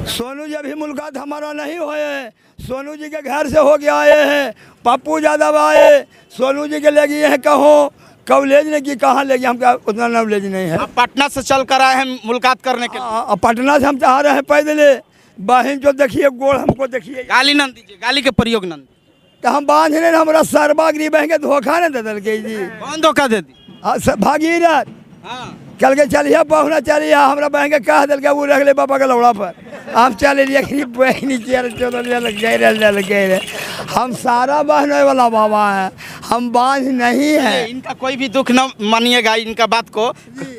सोनू जी अभी मुलाकात हमारा नहीं हुए, सोनू जी के घर से हो के आए हैं, पप्पू यादव आए, सोनू जी के ले गए हैं कहो कॉलेज ने की कहाँ ले गए, हमका उतना नॉलेज नहीं है। आप पटना से चल कर आए हैं मुलाकात करने के लिए। पटना से हम चाह रहे हैं पैदले, बहन जो देखिए गोड़ हमको देखिए, गाली न दीजिए, गाली के प्रयोग न दीजिए। तो हम बांधने हमारा सरबा गरीब बहन के धोखा न दे दल के जी। कौन धोखा दे दी? भागीरथ हाँ। कल के चलिए पहुना चलिए, हमारा बहन के कह दिल के वो रख ले पापा के लौड़ा पर, हम चले लिए बहनी चेयर लग गए। हम सारा बहनों वाला बाबा है, हम बांध नहीं है। इनका कोई भी दुख न मानिएगा, इनका बात को।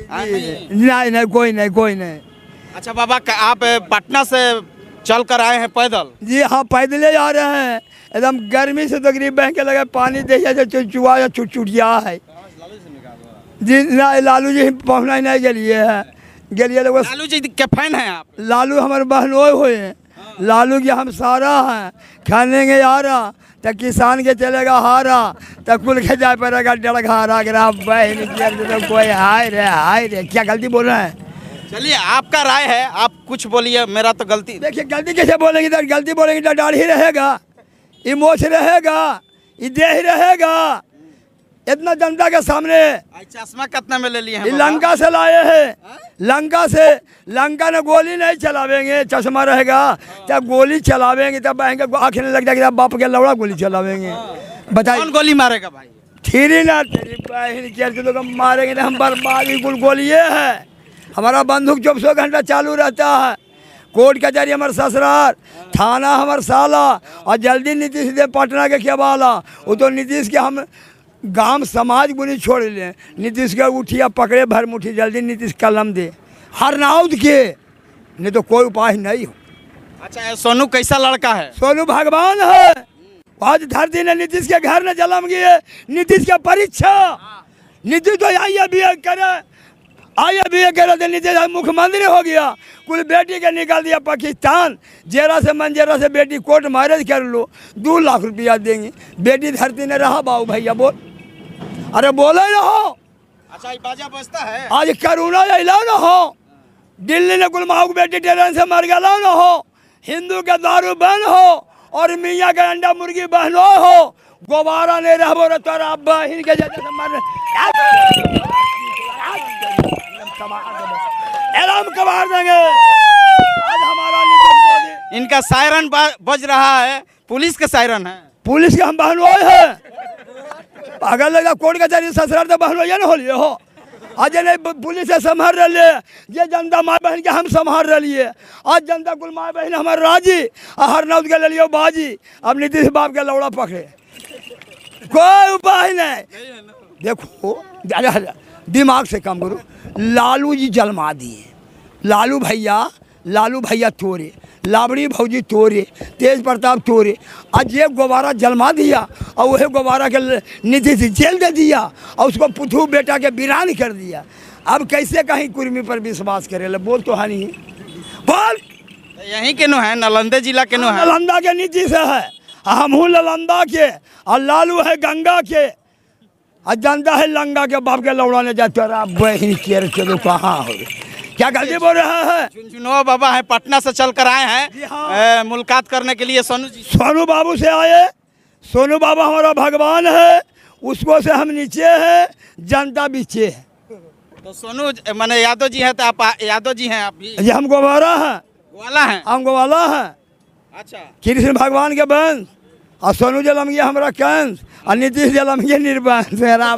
नहीं कोई नहीं। अच्छा बाबा, आप पटना से चल कर आए हैं पैदल? जी हाँ, पैदले जा रहे हैं। एकदम गर्मी से तो गरीब बहन के लगे पानी दे चुचुआ चुटचुटिया है जी। ना लालू जी पहुँचना ही नहीं गलिए है, गलिए लोग। लालू जी के फैन हैं आप? लालू हमारे बहनों हुए हैं, लालू के हम सारा हैं। खाने के यारा तो किसान के चलेगा हारा, तो कुल के जाए पड़ेगा डड़घारा। बहन तो कोई हाय रे क्या गलती बोल रहे हैं? चलिए, आपका राय है, आप कुछ बोलिए। मेरा तो गलती। देखिए गलती कैसे बोलेंगे, तो गलती बोलेंगे तो दाढ़ी रहेगा, ये मोछ रहेगा, ये देह रहेगा। इतना जनता के सामने चश्मा कितना में ले लिए हैं? लंका से लाए हैं, लंका से। लंका ने गोली नहीं चलावेंगे, चश्मा रहेगा। जब गोली चलावेंगे तब बहन के आँखें लग जाएगी, बाप के लौड़ा गोली चलावेंगे। बताइए कौन गोली मारेगा भाई? ठीक ना, तेरी बहन के तो मारेंगे तो हम बर्बाद। बिल्कुल गोलिए है, हमारा बंदूक 24 घंटा चालू रहता है। कोर्ट कचहरी हमारे ससुराल, थाना हमारे साला, और जल्दी नीतीश दे पटना के खेवाला। वो तो नीतीश के हम गांव समाज बुनी छोड़ लें, नीतीश के उठिया पकड़े भर मुठी, जल्दी नीतीश कलम दे हरनाउद के, नहीं तो कोई उपाय नहीं हो। अच्छा, सोनू कैसा लड़का है? सोनू भगवान है। आज धरती ने नीतीश के घर ने जलम गए, नीतीश के परीक्षा। नीतीश तो आइए भी करे, नीतीश मुख्यमंत्री हो गया, कुल बेटी के निकाल दिया पाकिस्तान। जेरा से मंजेरा से बेटी कोर्ट मैरिज कर लो, 2 लाख रुपया देंगे। बेटी धरती ने रहा बाबू भैया बोल, अरे बोले रहो। अच्छा, ये बाजा बजता है। आज करुणा ऐलान हो, दिल्ली ने गुलमाऊ बेटी ट्रेन से मर गया न हो, हिंदू के दारू बंद हो, और मियाँ के अंडा मुर्गी बहनो हो। गोबारा नहीं रहो रे तोरा बहन के जैसे मर एलाम कबार देंगे। आज हमारा इनका सायरन बज रहा है, पुलिस के सायरन है। पुलिस के हम बहनों हैं, अगर लगा कोर्ट कचहरी ससुराल तो बहनों ये ना होलिए हो। आज नहीं पुलिस से संभाल रही, ये जनता माँ बहन के हम संभाल रही है। आज जनता कुल माँ बहन हमारे राजी, हरनौद के ले लियो बाजी। अब नीतीश बाप के लौड़ा पकड़े, कोई उपाय नहीं। देखो दिमाग से काम करो। लालू जी जलमा दिए, लालू भैया तोरे, लाबड़ी भौजी तोरे, तेज प्रताप तोरे। आज ये गोबारा जलमा दिया, और वही गोबारा के नीतीश जेल दे दिया, और उसको पुथू बेटा के वीरान कर दिया। अब कैसे कहीं कुर्मी पर विश्वास करे? बोल तो है नहीं, बोल। यहीं के नो है, नालंदा जिला के नो है। नालंदा के नीतीश है, हम हूँ नालंदा के, और लालू है गंगा के, और जनता है लंगा के। बाप के लौड़ा ने जाते बहन के कहाँ हो, क्या गलती बोल रहा है? झुनझुनवा बाबा है, पटना से चल कर आए हैं हाँ। मुलाकात करने के लिए। सोनू जी, सोनू बाबू से आए। सोनू बाबा हमारा भगवान है, उसको से हम नीचे हैं, जनता बीचे है। तो सोनू माने यादव जी है, तो आप यादव जी हैं? आप भी ये हम गोवारा हैं, ग्वाला हैं? हम ग्वाला हैं। अच्छा, कृष्ण भगवान के वंश, और सोनू जलम गया हमारा कंस, और नीतीश जलम गया निर्वंश। मेरा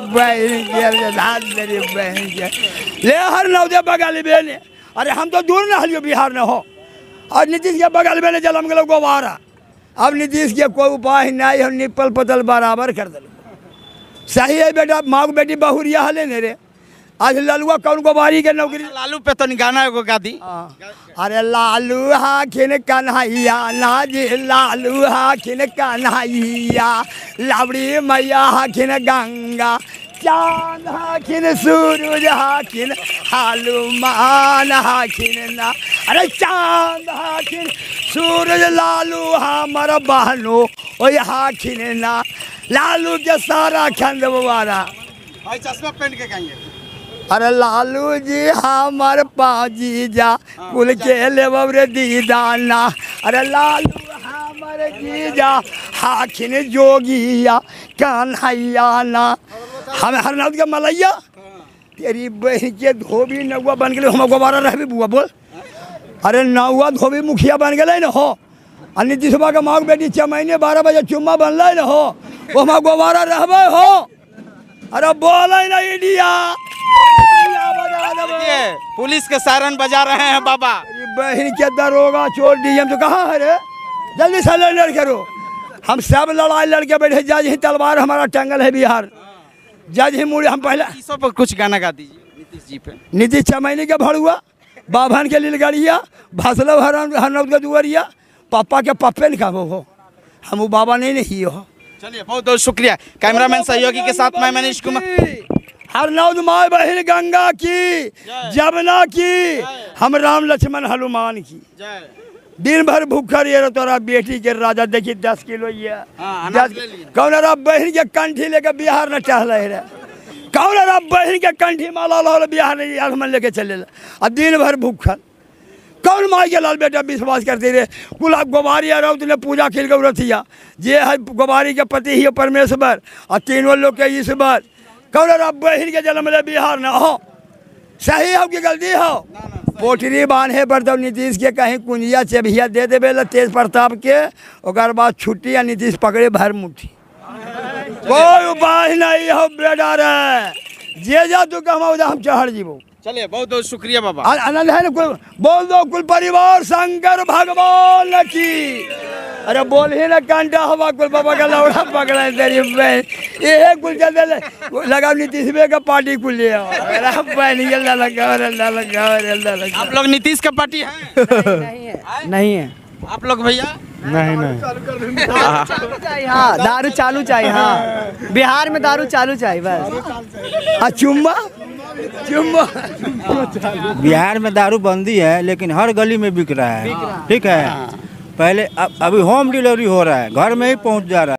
बहन ले हर नवदे बगल में। अरे हम तो दूर न हलियो बिहार न हो, और नीतीश के बगल में जलम गलो गोवारा। अब नीतीश के कोई उपाय नहीं, हम निपल पतल बराबर कर दल। सही है बेटा, माँ को बेटी बहुरिया हले ने रे। आज ललुआ कौन गोबारी के नौकरी? लालू पे तो गाना एगो गा दी। अरे लालू हाखिन कन्हैया नाजी, लालू हाखिन कन्हैया, लाबड़ी मैया हाखिन गंगा, चांद हाखिन सूरज हाखिन, हनुमान हाखिन ना। अरे चांद हाखिन सूरज, लालू हमारा बहनो ओए हाखिन ना। लालू के सारा खंड बारा चश्मा पहन के गाएंगे। अरे लालू जी हमार पाजी जा कुल के लेबब रे दीदाना। अरे लालू हमार जीजा हाखिन जोगिया कान्हैया ना। हमें हरनाथ के मलैया तेरी बहन के धोबी नौआ बन गए हम गोबारा रहबी बुआ बोल। अरे नौआ धोबी मुखिया बन गए न हो। और नीतीश कुमार के माँ बेटी 6 महीने 12 बजे चुम्मा बनल न हो वो हम गोबारा रहबे हो। अरे बोल ना इंडिया पुलिस के सायरन बजा रहे हैं बाबा। बहन के दरोगा चोर डीएम तो कहाँ है रे? जल्दी से लड़ करो। हम सब लड़ाई लड़के बैठे जज ही तलवार हमारा टंगल है बिहार। जज ही मुड़े हम पहले पर कुछ गाना गा दीजिए नीतीश जी पे। नीतीश 6 महीने के भड़ुआ बाभन के लीलगड़िया भसलव हरनौत के दुआरिया पापा के पप्पे ने कहा हो हम बाबा नहीं हो। चलिए बहुत बहुत शुक्रिया। कैमरामैन सहयोगी के साथ मैं मनीष कुमार। हरनौत माँ बहन गंगा की जमुना की हम राम लक्ष्मण हनुमान की। दिन भर भूखा रही तोरा बेटी के राजा देखी 10 किलो ये 10 कौन बहन के कंठी लेके बिहार न टहल रहे। कौन बहन के कंठी माला लो बिहार नहीं आगमन लेके चले आ दिन भर भूखल। कौन माई के लाल बेटा विश्वास करते रहे। कुल गोबारी रौत ने पूजा खिल के रथिया जे है गोबारी के पति ही परमेश्वर और तीनों लोग के ईश्वर। कौन बहन के जन्म ले बिहार न हो। सही हो कि गलती हो? पोटरी बांधे पर तो नीतीश के कहीं कुंजिया चेभिया दे देवे तेज प्रताप के और बाद छुट्टी या नीतीश पकड़े भर मुट्ठी। कोई उपाय नहीं हो बेटा रे जे जा तू कमा हम चढ़ जीवो। चलिए बहुत बहुत शुक्रिया बाबा। आनंद है ना कुल बोल दो कुल परिवार शंकर भगवान की। अरे बोल ही ना कांटा हवा कुल बाबा का लौड़ा पकड़ा है तेरी बहन ये कुल चल लगा नीतीश का पार्टी कुल ले लगा। आप लोग नीतीश का पार्टी है? नहीं है। आप लोग भैया? नहीं चालू चाहिए। हाँ दारू चालू चाहिए। हाँ बिहार में दारू चालू चाहिए बस। चुम्मा चुम्मा बिहार में दारू बंदी है लेकिन हर गली में बिक रहा है। ठीक है पहले अभी होम डिलीवरी हो रहा है घर में ही पहुंच जा रहा है।